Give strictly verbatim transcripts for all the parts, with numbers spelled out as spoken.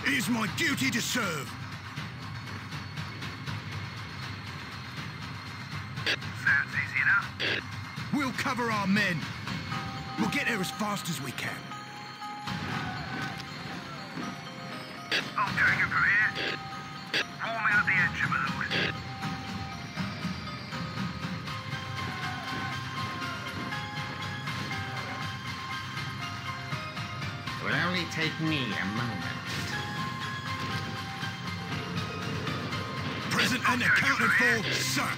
It is my duty to serve. Sounds easy enough. We'll cover our men. We'll get there as fast as we can. I'll take it from here. Warming up the engine, my lord. It will only take me a moment. Present and accounted for, sir.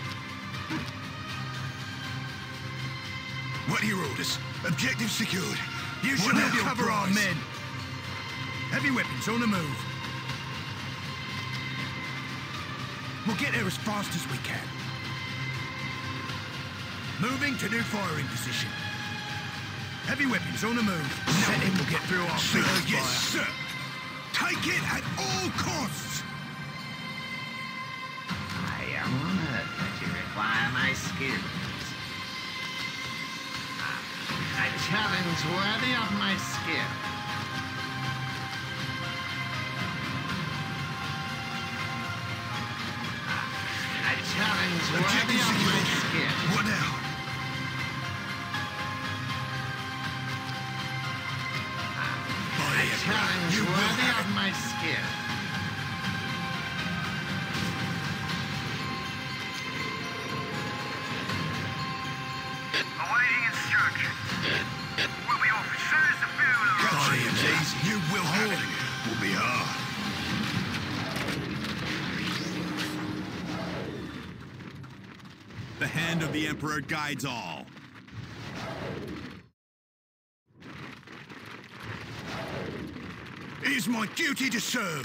What are your orders? Objective secured. You shall help cover our men. Heavy weapons on the move. We'll get there as fast as we can. Moving to new firing position. Heavy weapons on the move. Nothing will get through our Sir, first yes, fire. sir. Take it at all costs. I am honored that you require my skills. A challenge worthy of my skill. A challenge worthy of my skill. What now? A challenge worthy of my skill. Awaiting instructions. We'll be off as soon as the fuel arrives. Guardians, easy. You will hold it. Will be hard. The hand of the Emperor guides all. It is my duty to serve.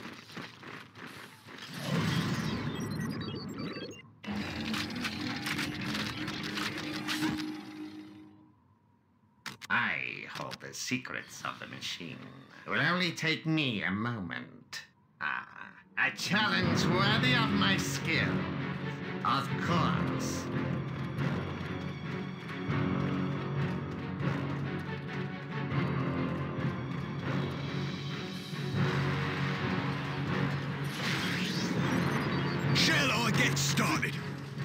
I hold the secrets of the machine. It will only take me a moment. Ah, a challenge worthy of my skill. Of course. Shall I get started?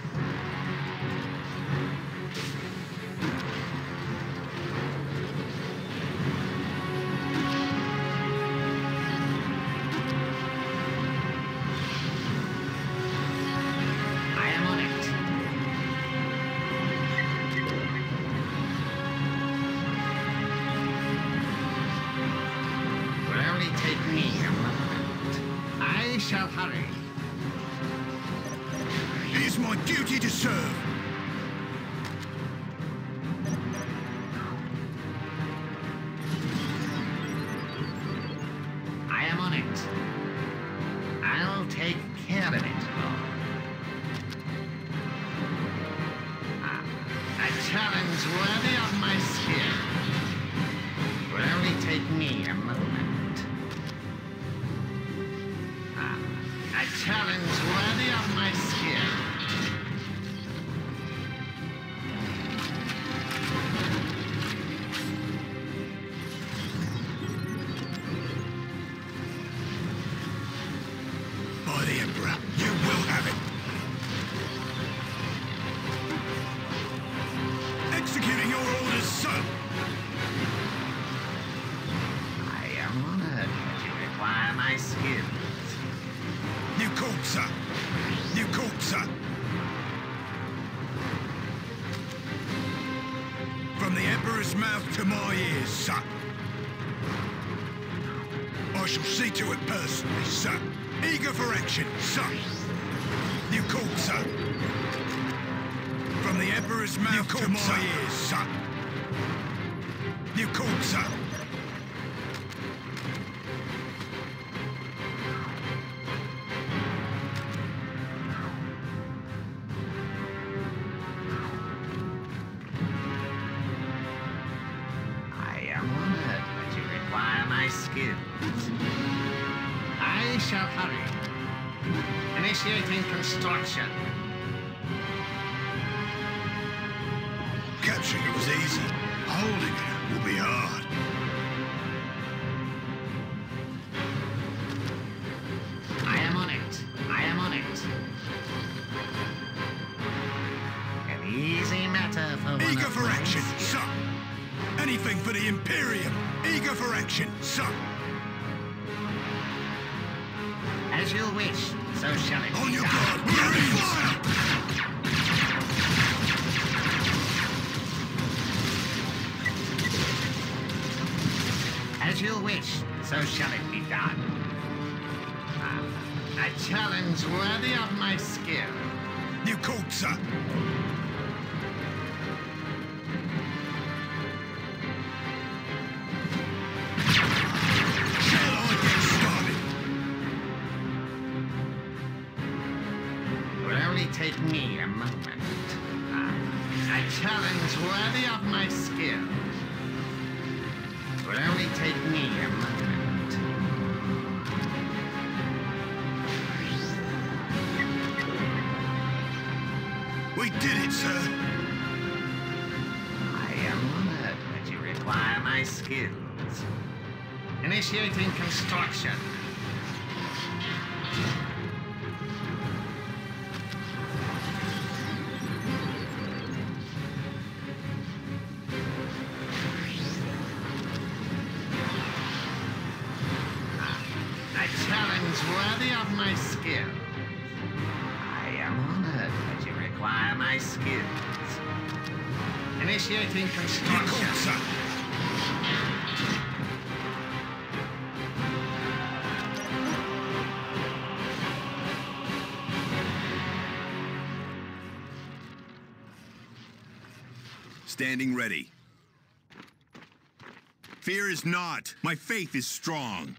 I am on it. It will only take me a moment. I shall hurry. It is my duty to serve. I am on it. I'll take care of it, Lord. Ah, a challenge worthy of my skill. It will only take me a moment. Ah, a challenge worthy of my skill. By the Emperor, you will have it. Executing your orders, sir. I am honored that you require my skills. You called, sir. You called, sir. From the Emperor's mouth to my ears, sir. I shall see to it personally, sir. Eager for action, sir. You called, sir. From the Emperor's mouth to my sir. ears, sir. You called, sir. I am honored that you require my skills. I shall hurry. Initiating construction. Capturing it was easy. Holding it will be hard. Easy matter for one Eager of for my action, skills. sir. Anything for the Imperium. Eager for action, sir. As you wish, so shall it On be your done. guard, Marines! Fire! As you wish, so shall it be done. Ah, a challenge worthy of my skill. You called, sir. Shall I get started? It will only take me a moment. Ah, a challenge worthy of my skill. It will only take me a moment. We did it, sir. I am honored that you require my skills. Initiating construction. A challenge worthy of my skill. I am honored that you require my skills. Initiating You construction. called, sir. Standing ready. Fear is not. My faith is strong.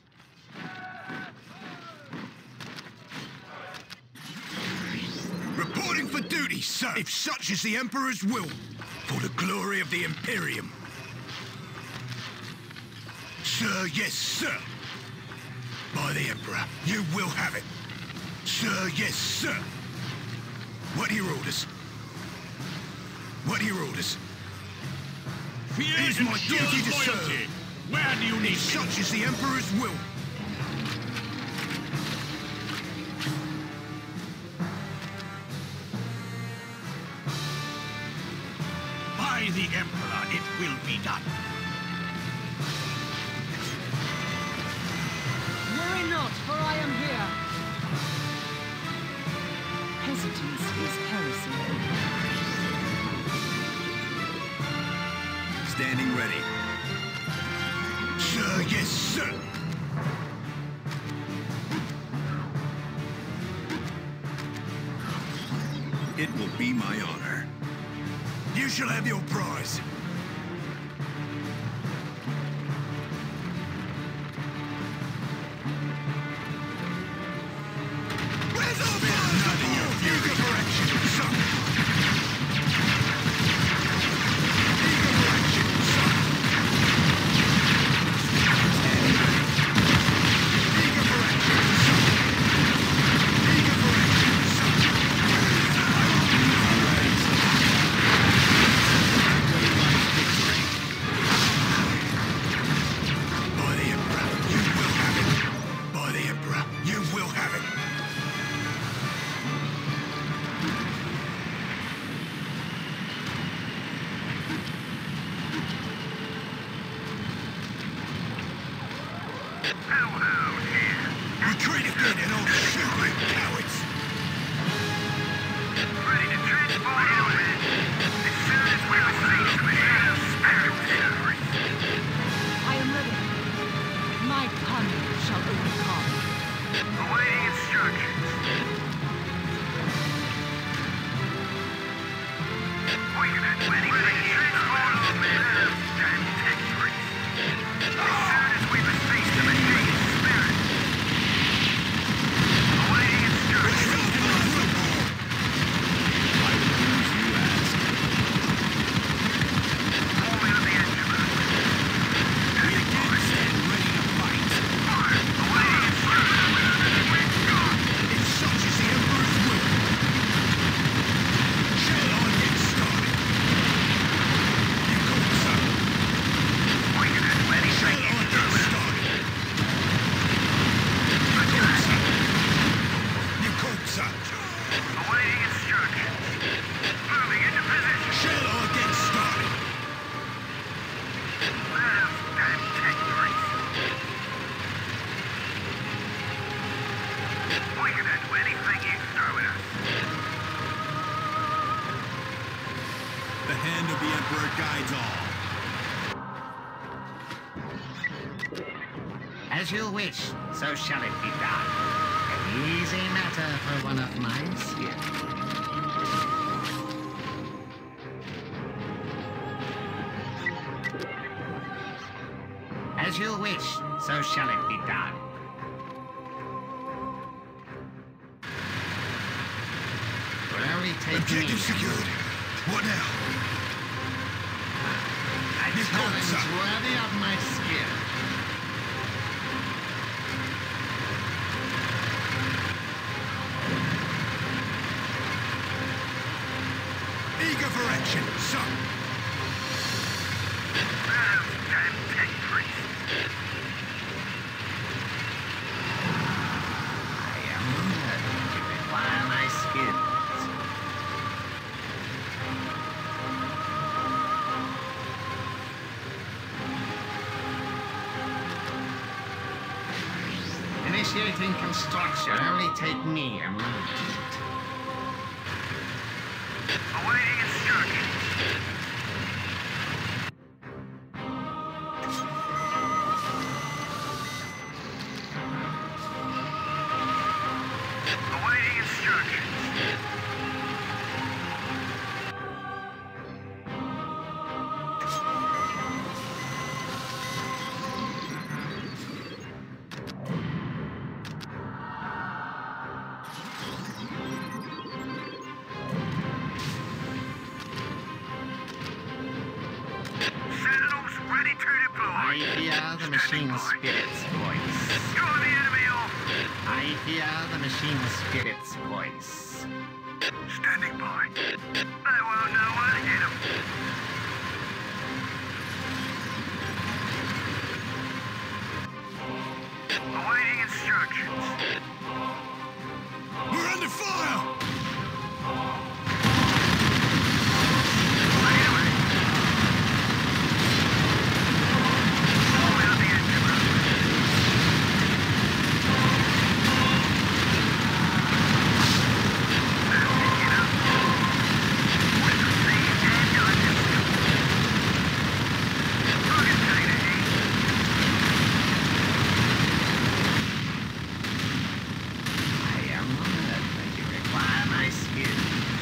Reporting for duty, sir. If such is the Emperor's will, for the glory of the Imperium. Sir, yes, sir. By the Emperor, you will have it. Sir, yes, sir. What are your orders? What are your orders? Fear It is my duty to serve. loyalty. Where do you need If such is the Emperor's will. By the Emperor, it will be done. Worry not, for I am here. Hesitance is heresy. Standing ready. Sir, yes, sir. It will be my honor. You shall have your prize. Where's our prize? None of your fury. Eager for action, sir. Eager for action, sir. Standing ready. Eager for action, sir. Eager for action, sir. I will be always. By the Emperor, you will have it. By the Emperor, you will have it. Hellhound here. Retreat again and I'll shoot you, cowards. Ready to transport element. As soon as we receive clear spirit delivery. I am ready. My conduct shall overcome. Awaiting instructions. Waiting at ready to transport element and victory. As soon as we receive the machine's spirit. Awaiting instructions. Forming of the engine. We again stand ready to fight. Awaiting instructions. If such is the Emperor's will, shall I get started? You called, sir. Waiting at ready to Shall I get hand of the Emperor guides all. As you wish, so shall it be done. An easy matter for one of my skills. As you wish, so shall it be done. Will only take Objective me. secured. What now? A This challenge answer. worthy of my skill. Eager for action, son. Damn tech priest. I am honored to require my skills. Initiating construction will only take me a moment. Awaiting instructions. Awaiting instructions. Sentinels ready to deploy. I hear the machine spirit's voice. Draw the enemy off. I hear the machine spirit's voice. Standing by. They won't know what hit them. Awaiting instructions. We're under fire! Anyway. Pull out the engine room. Now pick it up. With the sea and digestible. Target data heat. I am honored that you require my skills.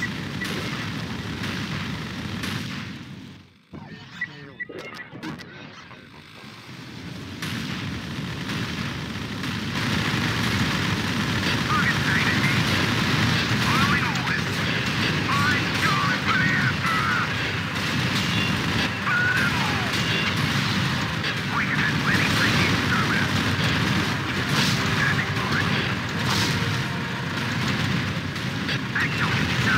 Target data heat. Following orders. I'm going for the Emperor. Burn them all. We can handle anything you throw at us. Standing by. Act on it, sir.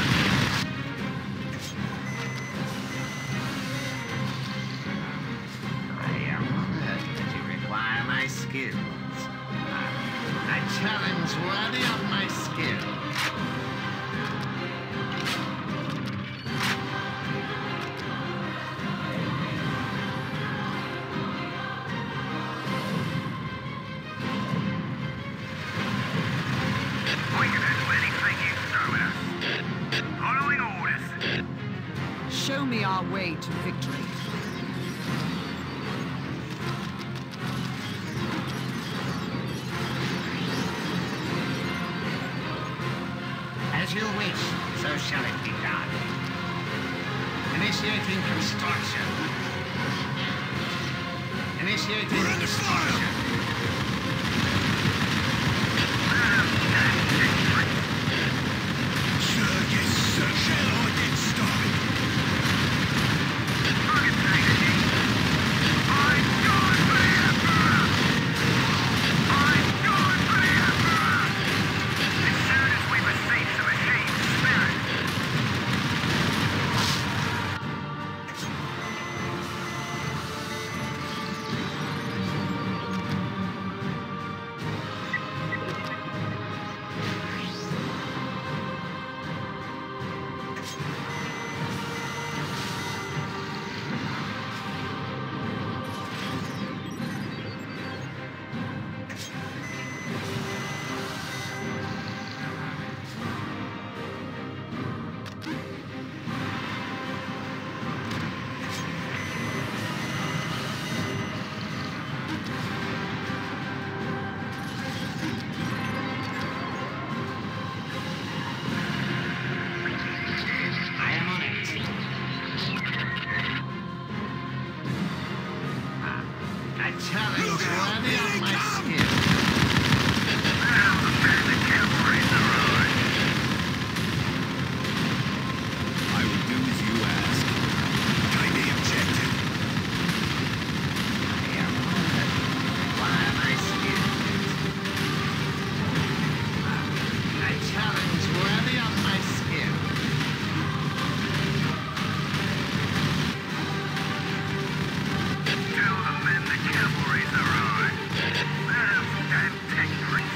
I am honored that you require my skills. A challenge worthy of my skill. We can handle anything you throw at us. Following orders. Show me our way to victory. As you wish, so shall it be done. Initiating construction. Initiating We're under fire! construction. Sir, yes, sir. Shall I get started? Target data heat. I'm going for the Emperor. I'm going for the Emperor. As soon as we receive the machine's spirit. challenge Look out! worthy Here of they my come! skill. The cavalry's arrived. I will do as you ask. Take the objective. I am honored. Why am I skilled? A challenge worthy of my skill. Tell the men the cavalry's arrived. Let us stand victories.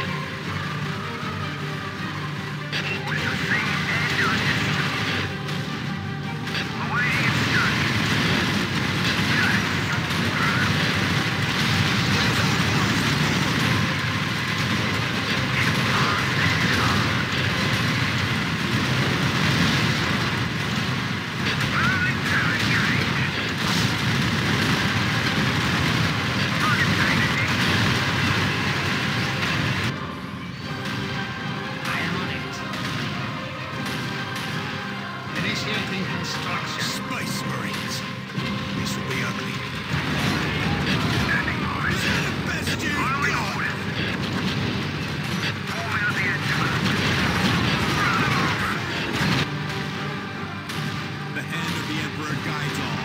Orders received and understood. Awaiting instructions. Yes. Moving to engage. Target identity. I am on it. Initiating construction. Space Marines. This will be ugly. Standing by. Is that the best you've Following got? orders. Forming on the engine. The hand of the Emperor guides all.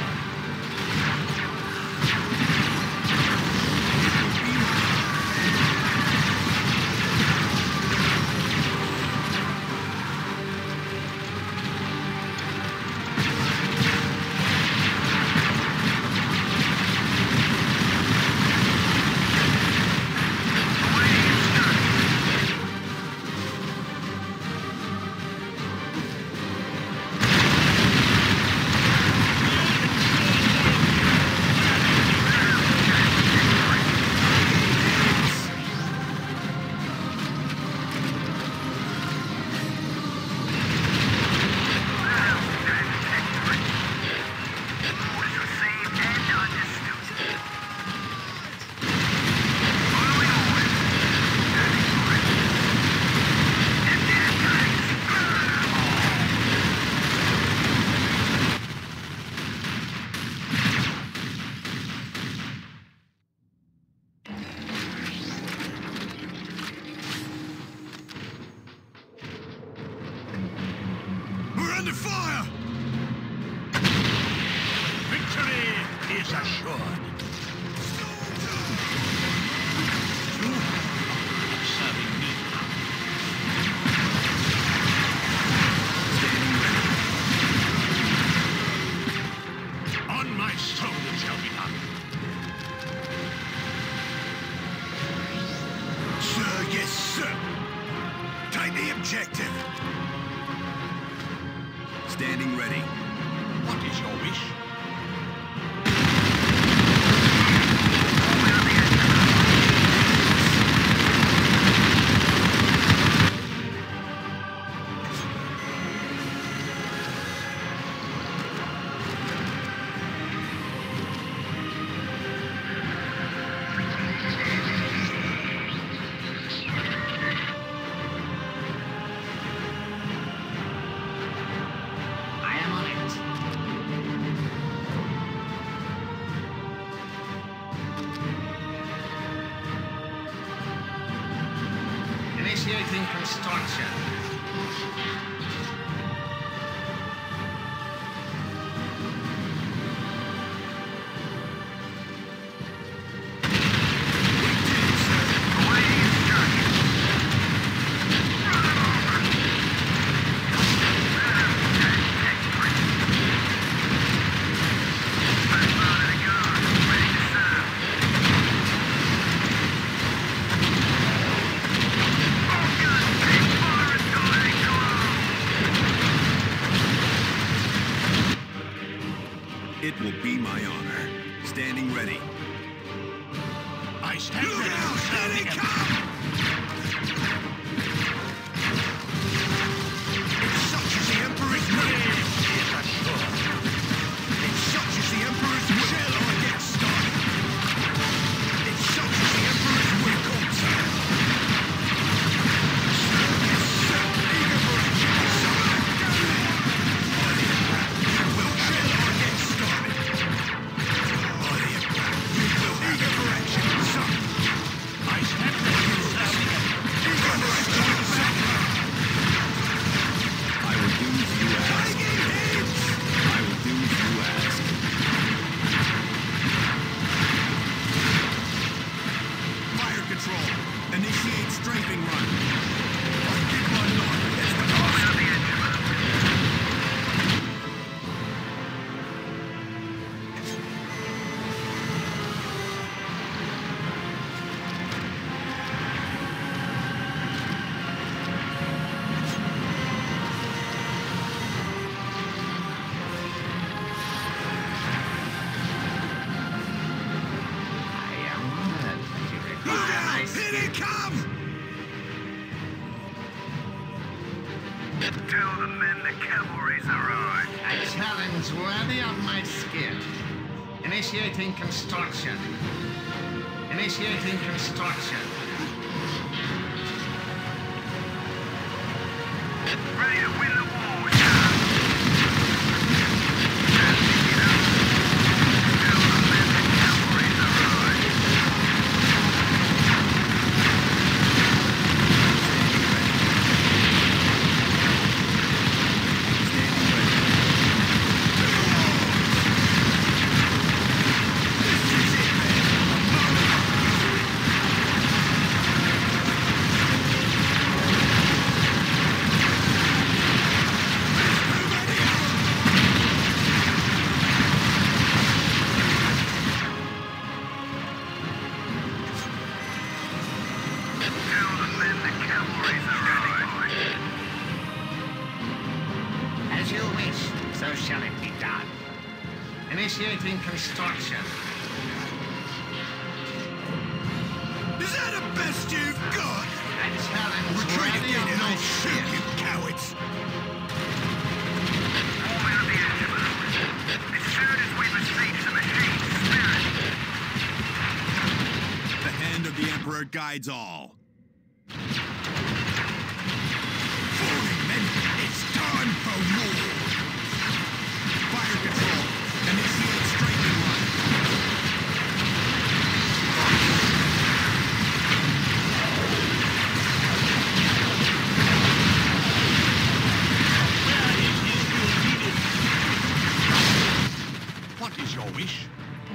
Awaiting instructions. Orders received and understood. Following orders. Standing by. Indian tanks. We're under fire! Victory is assured. Serving me. On my soul it shall be done. Sir, yes, sir. Take the objective. Standing ready. What is your wish? Forming on the engine. I am on it. Initiating construction. Awaiting instructions. Run them over. Let us stand victories. First mode of the guard. Ready to serve. All guns take fire until they glow. It will be my honor. Standing ready. I stand ready to serve the Emperor. It's such as the Emperor's will is assured. It's such as the Emperor's will. Shall I get started? It's such as the Emperor's will. Come, sir. Sir, yes, sir. Eager for action, sir. By the Emperor, you will. Shall I get started? By the Emperor, you will. Eager for my Here they skills. come! Tell the men the cavalry's arrived. A challenge worthy of my skill. Initiating construction. Initiating construction. Ready to win the war, sir. Tell the men the cavalry's arrived. Tell the men the cavalry's arrived. As you wish, so shall it be done. Initiating construction. Is that the best you've got? A challenge Retreat worthy again of and my I'll shoot skill. you, cowards! Warming of the engine. As soon as we receive the machine's spirit. The hand of the Emperor guides all. Falling men, it's time for war! Fire control, initiate straightening line. What is your wish?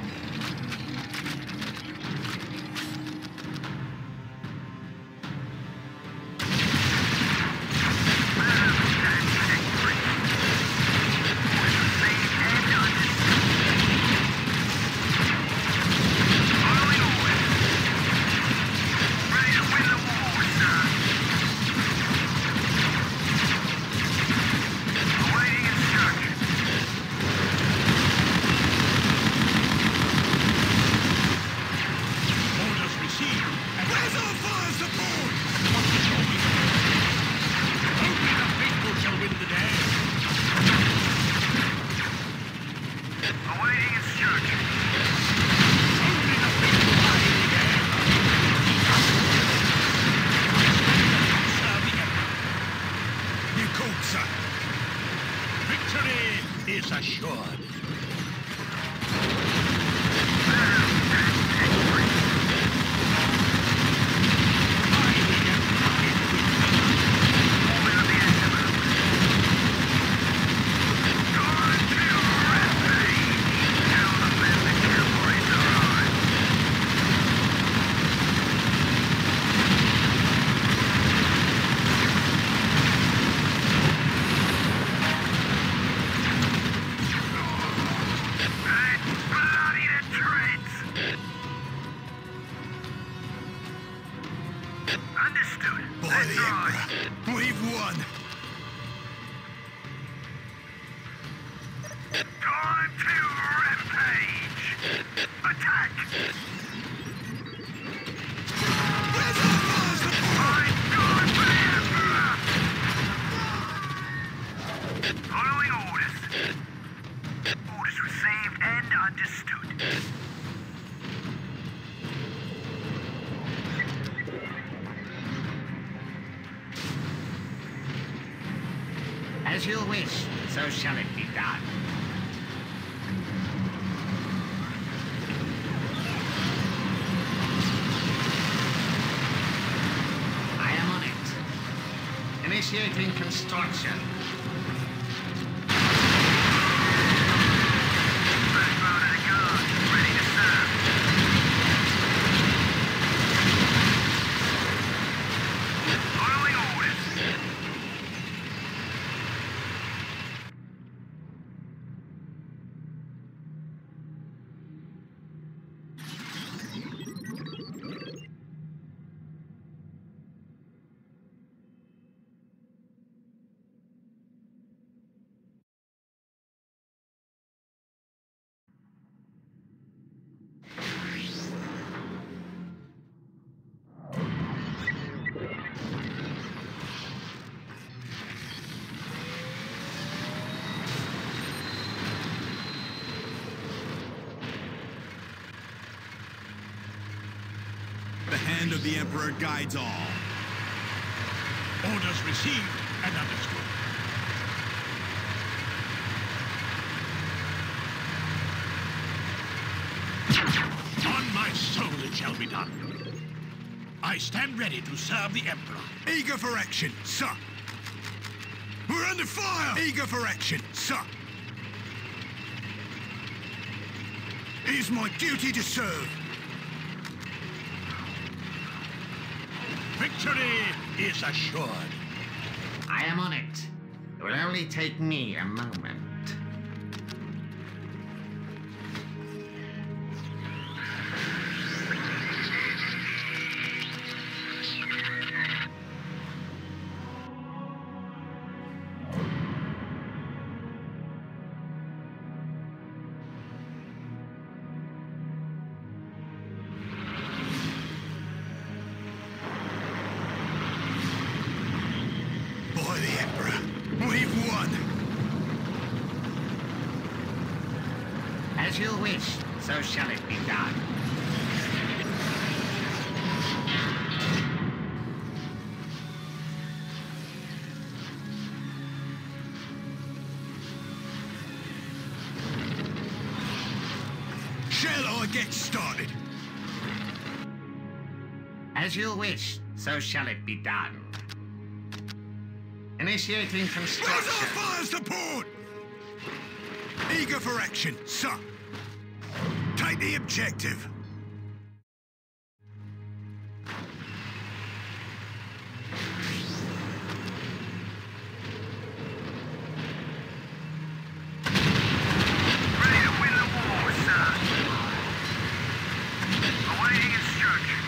Orders received. Where's our fire support? What is your wish? Only the faithful shall win the day. Awaiting instruction. Only the faithful are in the air. Serve the Emperor. You called, sir. Victory is assured. I, the Emperor, is with thee. Warming of the engine. Time to rampage. Tell the men the cavalry's arrived. Red bloody the treads. Understood. By That's the right. Emperor, we've won. Time to rampage. Attack. Where's our fire support? I'm going for the Emperor. Following orders. Orders received and understood. As you wish, so shall it be done. I am on it. Initiating construction. Backbone of the guard. Ready to serve. Following orders. hand of the Emperor guides all. Orders received and understood. On my soul it shall be done. I stand ready to serve the Emperor. Eager for action, sir. We're under fire! Eager for action, sir. It is my duty to serve. Victory is assured. I am on it. It will only take me a moment. By the Emperor, we've won! As you wish, so shall it be done. Shall I get started? As you wish, so shall it be done. Initiating Where's our construction. fire support? Eager for action, sir. Take the objective. Ready to win the war, sir. Awaiting instructions.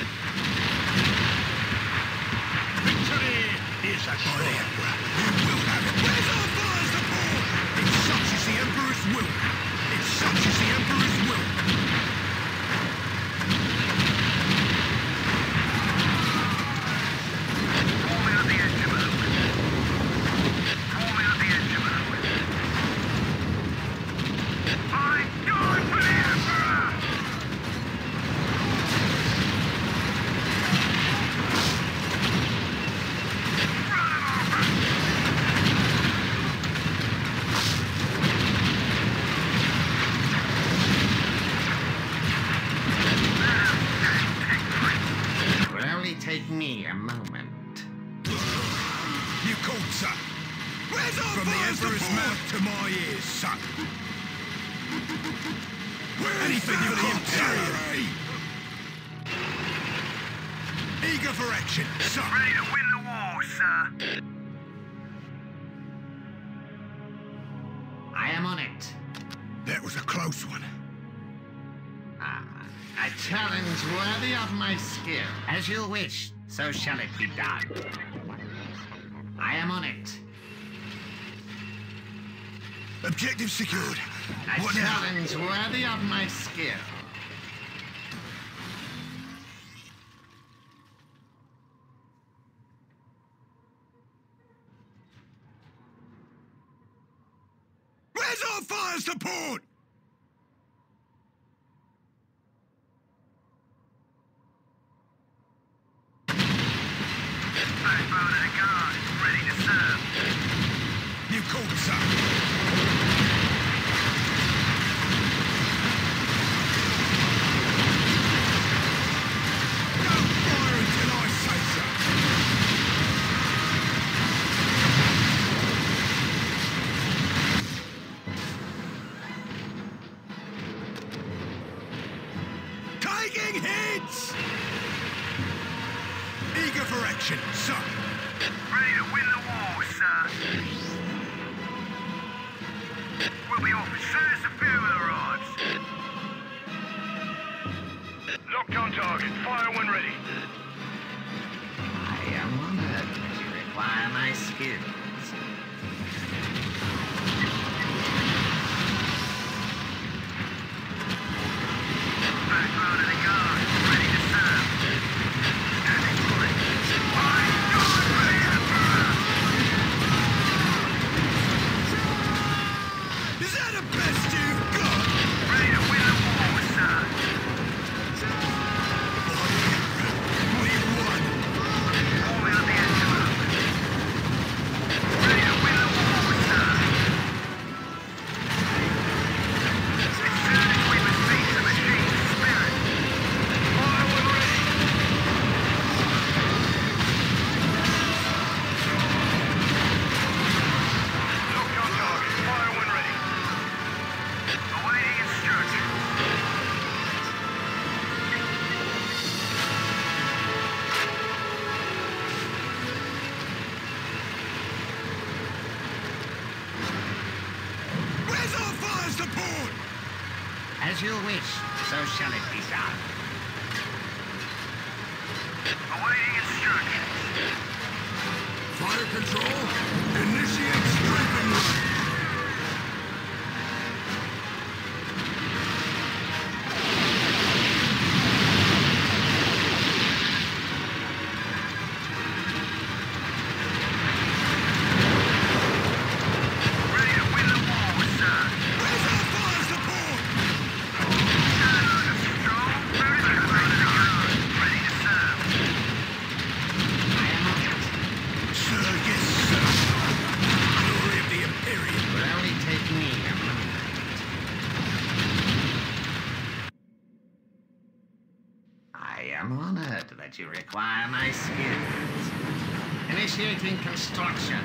Victory is By the assured. Emperor, you will have it. Where's our fire support? It's such as the Emperor's will. It's such as the Emperor's will. Forming at the edge of it. Forming at the edge of it. I die for the Emperor! It will only take me a moment. You called, sir. Where's our From the Emperor's mouth to my ears, sir. Anything for the Imperium. Eager for action, sir. Ready to win the war, sir. I am on it. That was a close one. Ah, a challenge worthy of my skill. As you wish, so shall it be done. I am on it. Objective secured. A What now? challenge worthy of my skill. Where's our fire support? Backbone of the guard, ready to serve. You called, sir. Don't fire until I say so. Taking hits! Eager for action, sir. Ready to win the war, sir. We'll be off as soon as the fuel arrives. Locked on target. Fire when ready. I am honored that you require my skills. Backbone of the guard, ready to serve. Standing by. I die for the Emperor! Is that the best you've got? Ready to win the war, sir. By the Emperor, As you wish, so shall it be done. Awaiting instructions. Fire control, initiate strafing run. Ready to win the war, sir. Where's our fire support? Strom, ready to go. Ready to serve. I am on it. Sir, yes, sir. Glory of the Imperium. It will only take me a moment. I am honored that you require my skills. Initiating construction.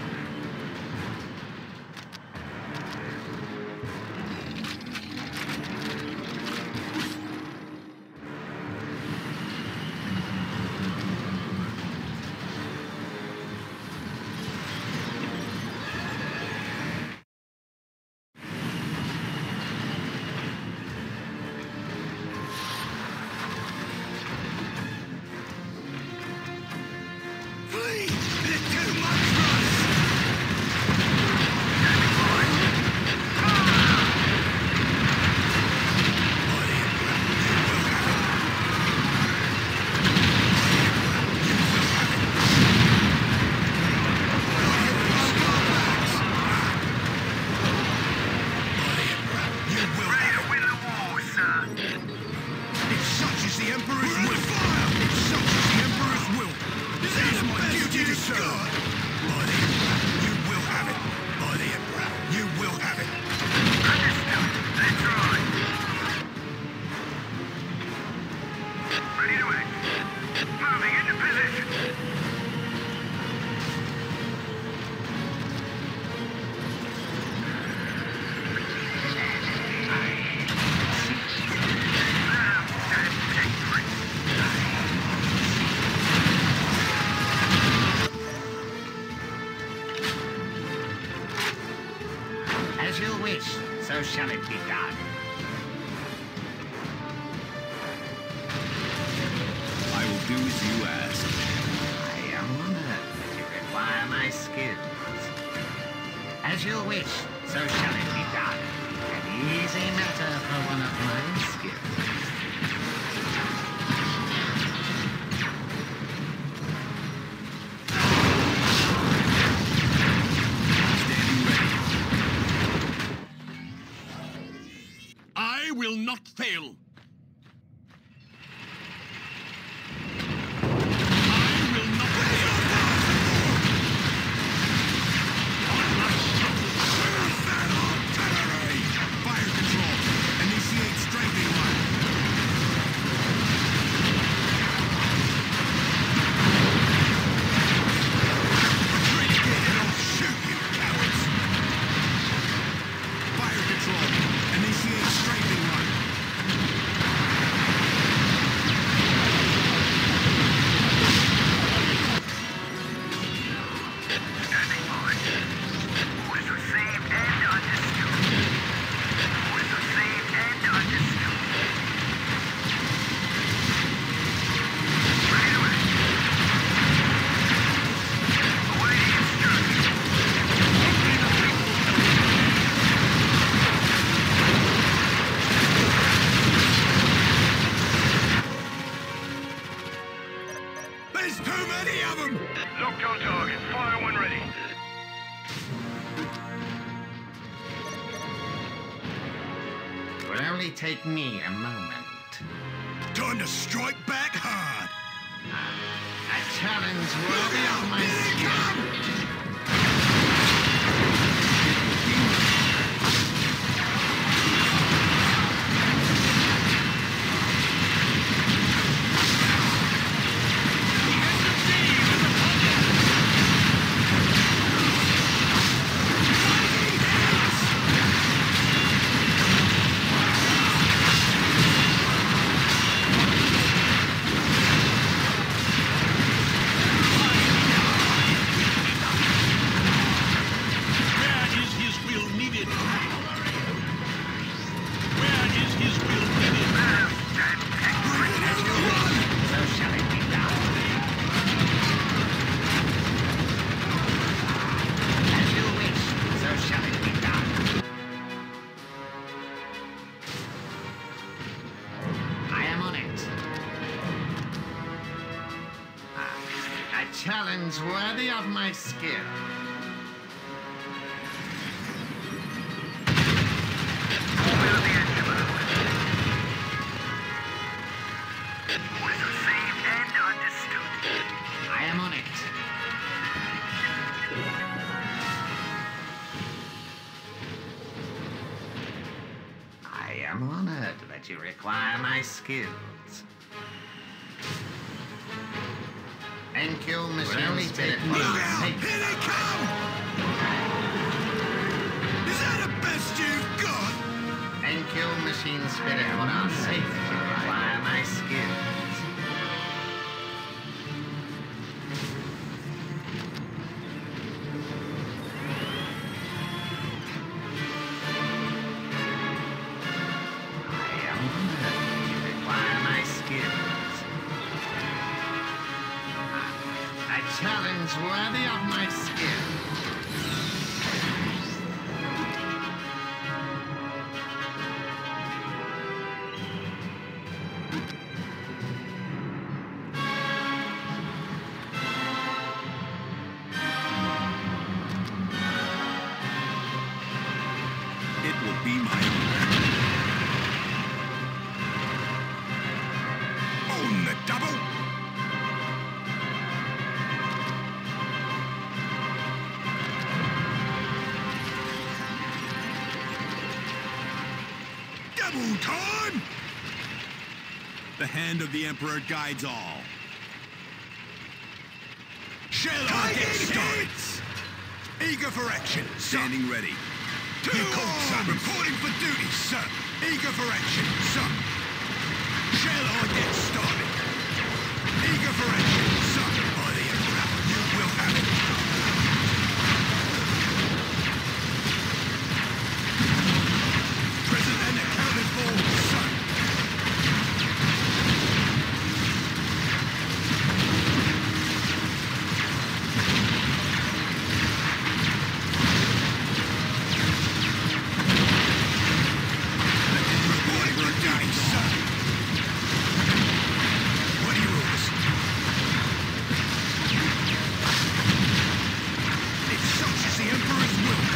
Flee! They're too much for us! Ready to win the war, sir. If such is the Emperor's will, fire! If such is the Emperor's will, it is my duty to serve. By the Emperor, you will have it. By the Emperor, you will have it. Understood. That's right. Ready to act. Moving into position. As you wish, so shall it be done. I will do as you ask. I am honored that you require my skills. As you wish, so shall it be done. An easy matter for one of my skills. Standing ready. I will not fail. I will not fail. On my shuttle. Where's that artillery? Fire control. Initiate strafing run. Retreat again and I'll shoot you, cowards. Fire control. Initiate strafing run. Standing by. Orders received and understood. Orders received and understood. Ready to act. Awaiting instructions. There's too many of them! Locked on target. Fire when ready. It will only take me a moment. Time to strike back hard! A challenge worthy of my skill. challenge worthy of my skill. Order the Angelo. Received and understood. I am on it. I am honored that you require my skills. Thank you, Machine Spirit. Look out! Here they come! Is that the best you've got? Thank you, Machine Spirit, for our safety. Require my skills. I am honored that you require my skills. A challenge worthy of my skill. It will be my honor. On the double! Double time! The hand of the Emperor guides all. Shall I get started? Eager for action, standing ready. Two arms! Reporting for duty, sir. Eager for action, sir. Shall I get started? Eager for action, sir. By the Emperor, you will have it. Present and accounted for, sir. Reporting for duty, sir. What are your orders? It's such as the Emperor's will.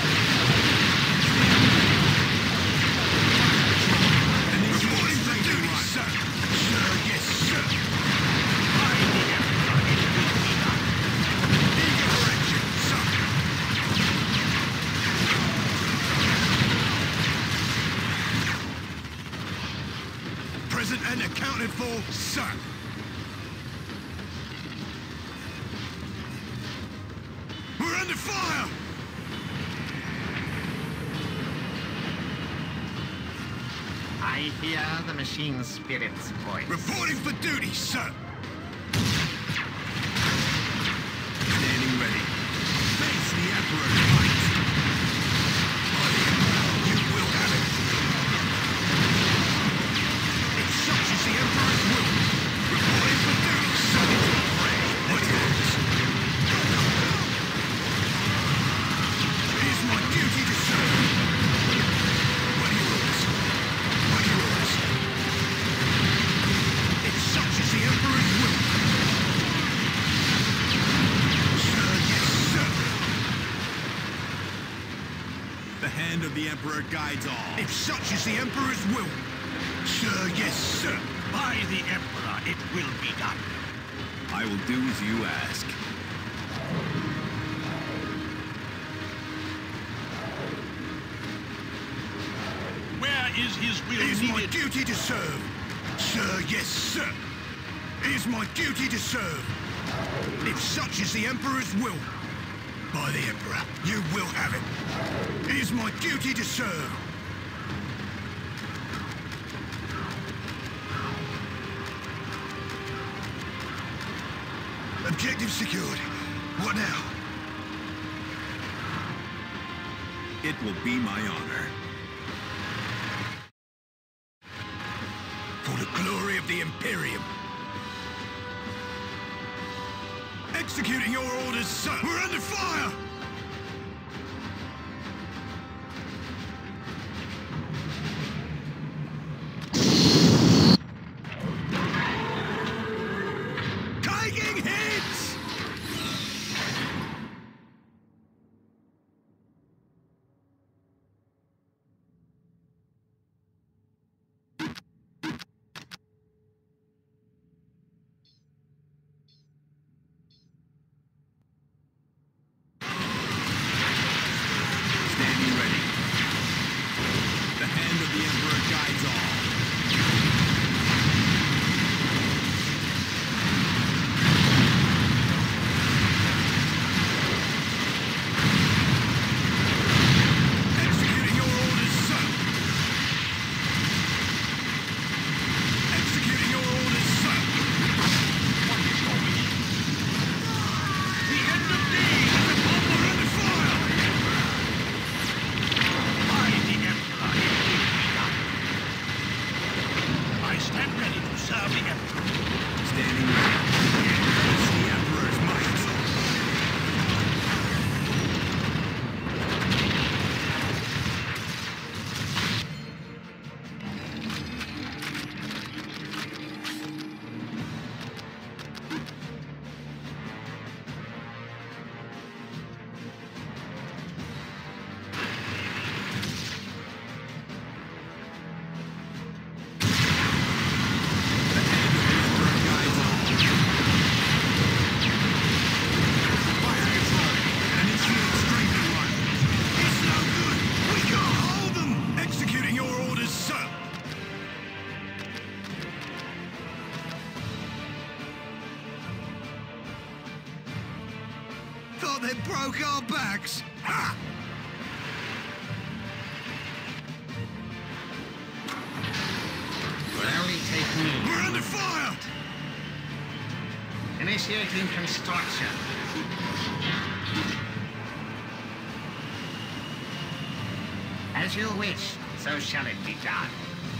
And he's reporting for duty, sir. Sir, yes, sir. Eager for action, sir. Present and accounted for, sir. We're under fire! I hear the Machine Spirit's voice. Reporting for duty, sir. Standing ready. Face the Emperor. Fight. By the Emperor, you will have it. It's such as the Emperor's will. Reporting for duty, sir. What is? It is my duty to serve. What are your orders? What are your orders? It's such as the Emperor's will. Sir, yes, sir. The hand of the Emperor guides all. If such is the Emperor's will. Sir, yes, sir. By the Emperor, it will be done. I will do as you ask. Where is his will It is my needed? duty to serve. Sir, yes, sir. It is my duty to serve. If such is the Emperor's will. By the Emperor, you will have it. It is my duty to serve. Objective secured. What now? It will be my honor. For the glory of the Imperium. Executing your orders, sir. We're under fire! Taking hits! They broke our backs! Ha! Will only take me. We're under fire! Initiating construction. As you wish, so shall it be done.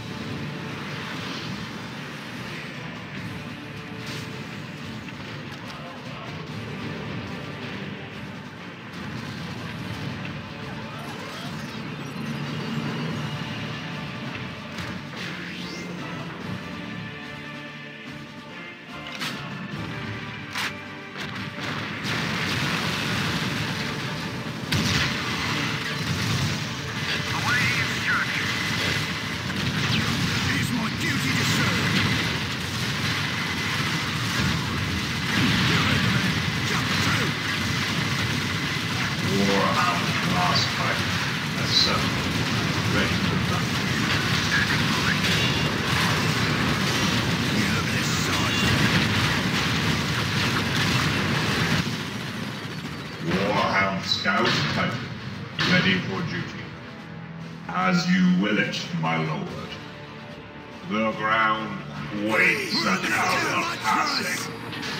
Scout type, ready for duty. As you will it, my lord. The ground waits at our passing.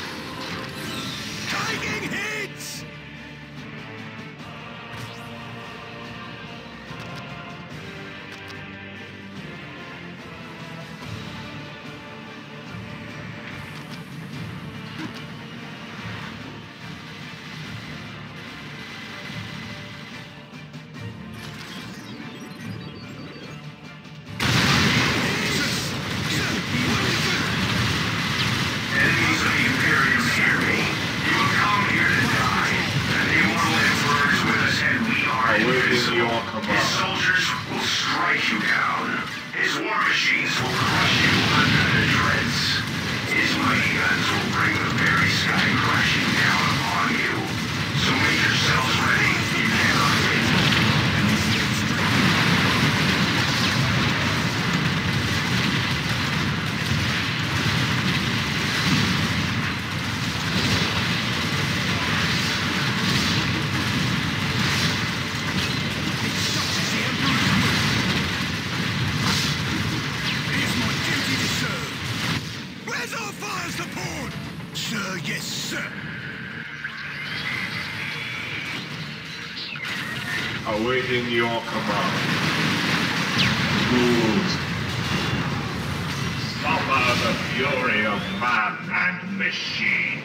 Taking hits! Enemies of the Imperium hear me. You have come here to die, and the immortal Emperor is with us, and we are Awaiting invisible. your His command. soldiers will strike you down. His war machines will crush you under the treads. His mighty guns will bring the very sky crashing down upon you. So make yourselves ready. You cannot win. It's my duty to serve. Where's our fire support? Sir, yes, sir. Awaiting your command. Fools. Suffer the fury of man and machine.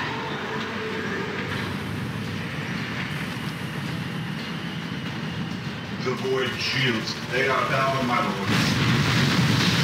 The void shields, they are down, my lord.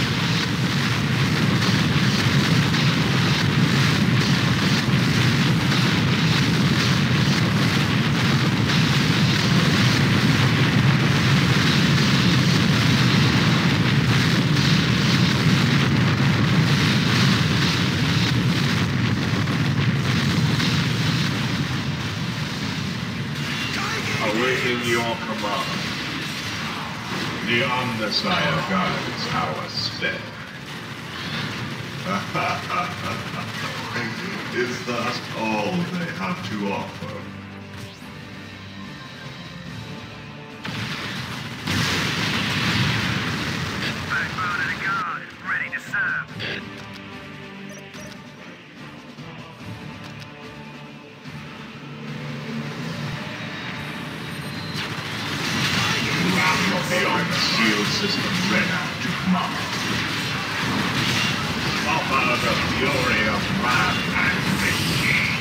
Awaiting your command. The Omnissiah guides our step. Is that all they have to offer? Backbone of the guard, ready to serve. Beyond the shield system ready to command. Offer the fury of man and machine.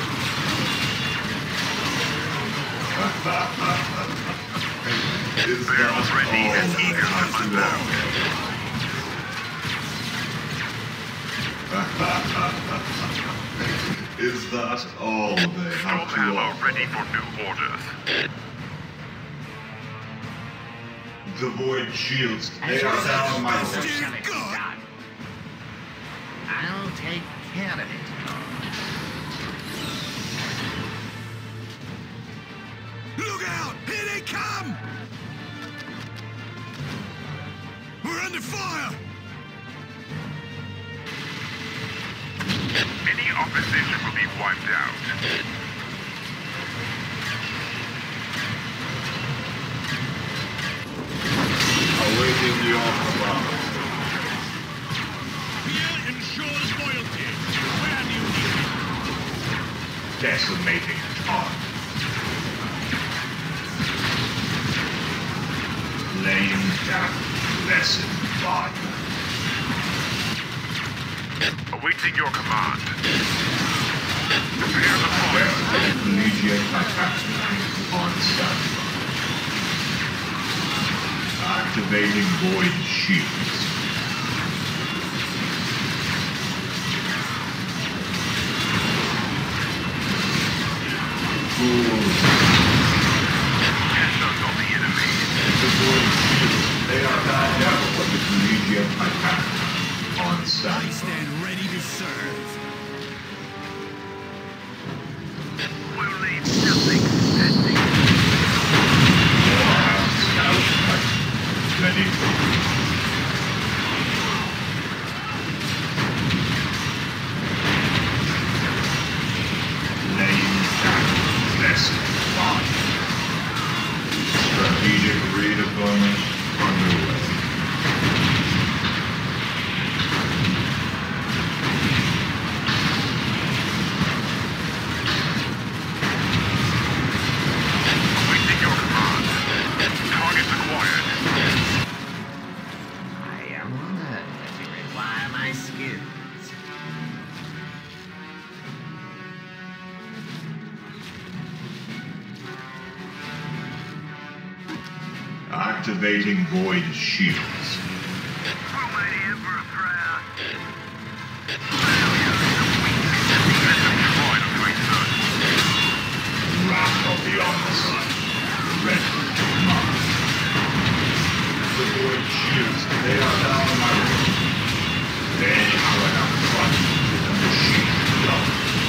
Is Barrels that ready all and eager they to have put to down. offer? Is that all they have to ammo offer? ready for new orders. The void shields, they As are you down, wish, my so lord. shall it be done. I'll take care of it. Look out! Here they come! We're under fire! Any opposition will be wiped out. awaiting your command. Here ensures loyalty. Where do you need it? Decimating target. Laying down lesson fire. Awaiting your command. Prepare the point. Well, collegiate attachment on standby. Activating void shields. Cool. Headshots on the enemy. The void shields. They are now level of the collegiate attachment on I standby. stand ready to serve. We'll leave nothing standing. Ready? Laying down lesson five. Strategic redeployment underway. Awaiting your command. Targets acquired. I am honored that you require my skills. Activating void shields. We'll make the Emperor proud. Failure is a weakness. Let them try to break through. Wrath of the Omnicide. Ready to march. The void shields, they are now on my way. They are an front with the machine gun.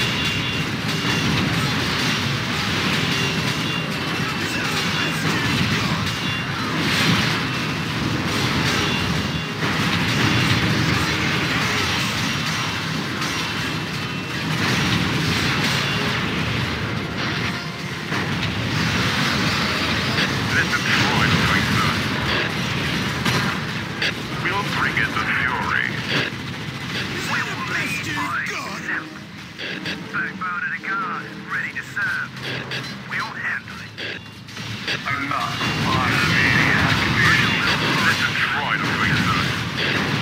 Let them try to break through. We'll bring in the fury. We will lead by example. Backbone of the guard, ready to serve. We'll handle it. Enough. Let them try to break through.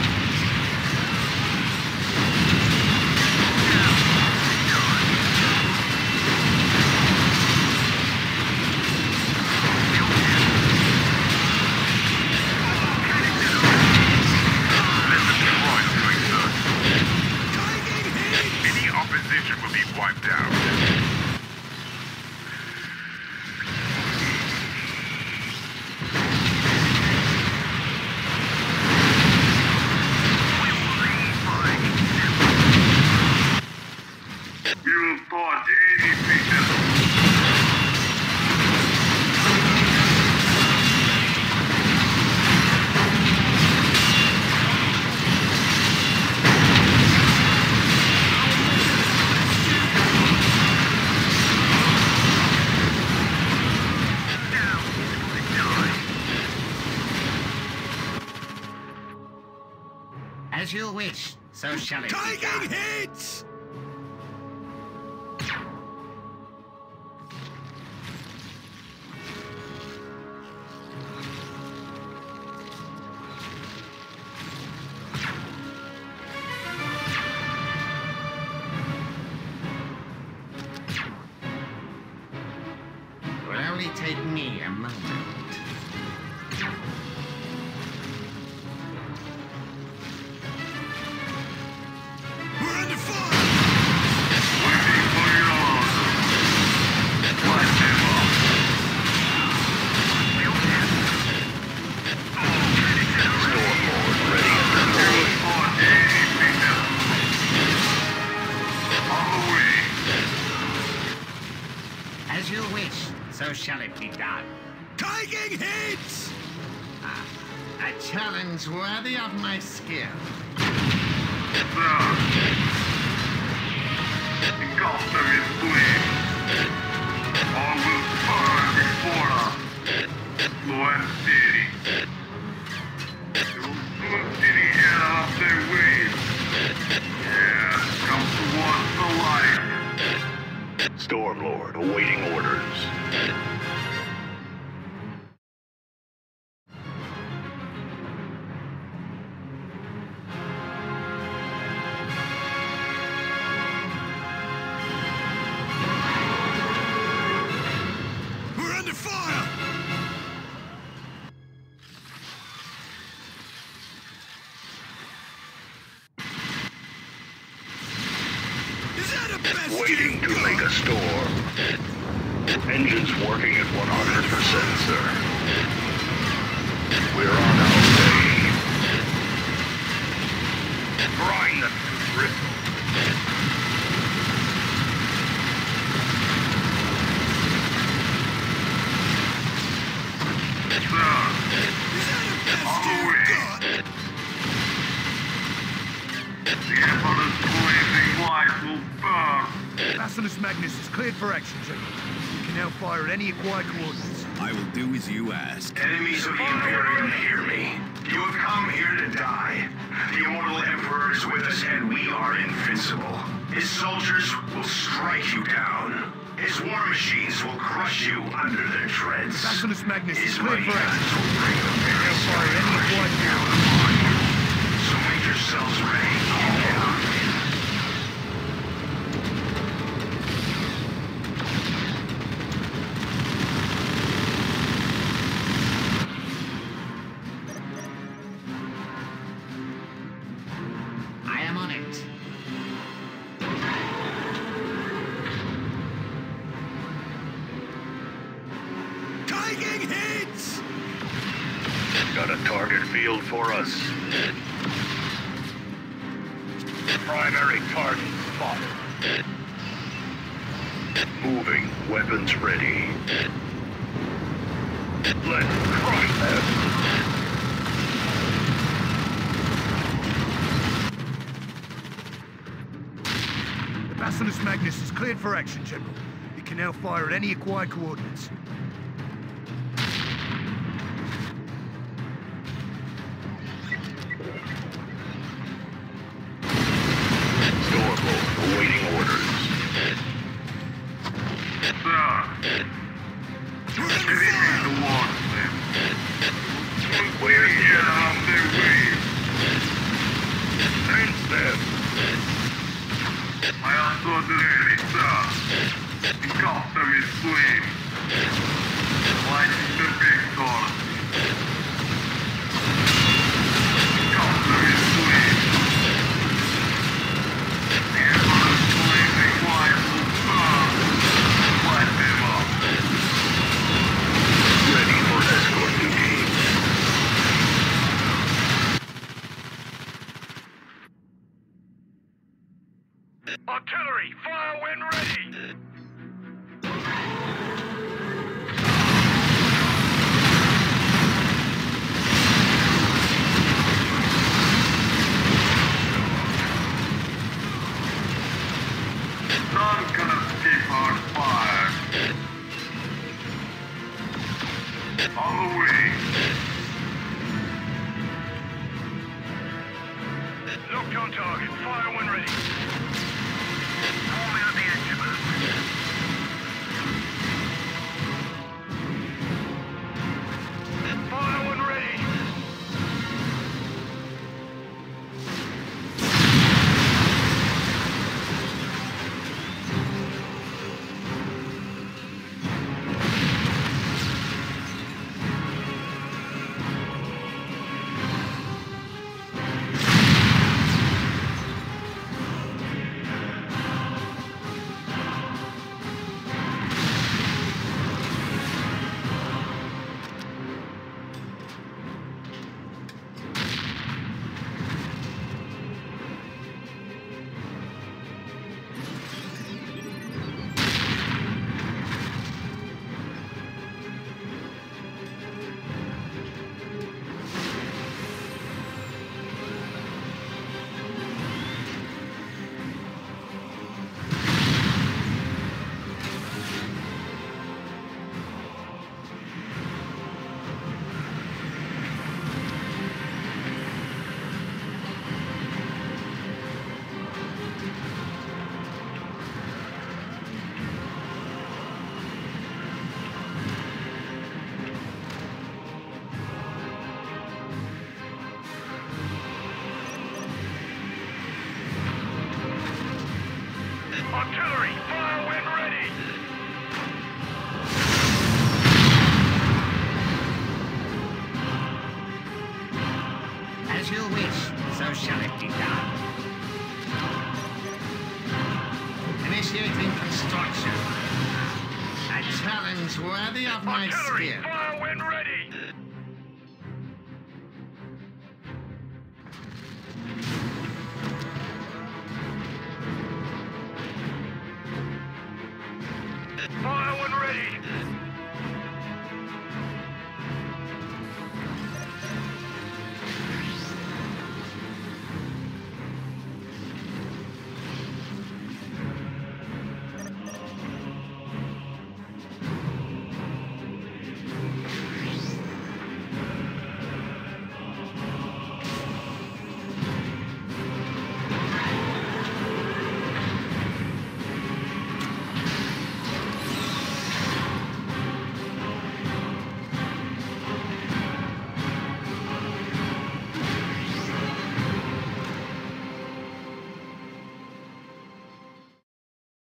Let them try to break through. Any opposition will be wiped out. We will lead by example. You'll find anything else. Now is the time. As you wish, so shall it be Taking done. hits! It will only take me a moment. We're under fire! Waiting for your order. Light them up. We'll handle it. Stormlord ready and deployed. On anything else. On the way. As you wish, so shall it be done. Taking hits! Ah, a challenge worthy of my skill. Sir. Engulf them in flames. All will burn before us. Slow and steady. Yeah, come towards the light. Stormlord awaiting orders. We're under fire! Is that a best Waiting you've to got? make a storm. Engines working at one hundred percent, sir. We're on our way. Grind them to bristle. Is that a best you've got? The Emperor's blazing light will burn. Basilisk Magnus is cleared for action, General. You can now fire at any acquired coordinates. I will do as you ask. Enemies of the Imperium, hear me. You have come here to die. The immortal Emperor is with us, and we are invincible. His soldiers will strike you down. His war machines will crush you under their treads. Basilisk Magnus is His cleared mighty for hands action. will bring the very Now fire at any acquired down coordinates. upon you. So make yourselves ready. Yeah. I am on it. Taking hits! Got a target field for us. Primary target spotted. Moving, weapons ready. Let's crush them. The Basilisk Magnus is cleared for action, General. You can now fire at any acquired coordinates. Stormlord awaiting orders. Sir, We're under leading fire! towards them. Where Get is out of their way. Sense them. I also did it, sir. The custom is flame. Lighting the victor. The custom is flame. The Emperor's blazing light will burn. Light them up. Ready for escort duty. Artillery, fire when ready! None can escape our fire. On the way. Locked on target, fire when ready. Form out the instruments. Fire when ready. As you wish, so shall it be done. Initiating construction. A challenge worthy of my Artillery, skill. fire when ready!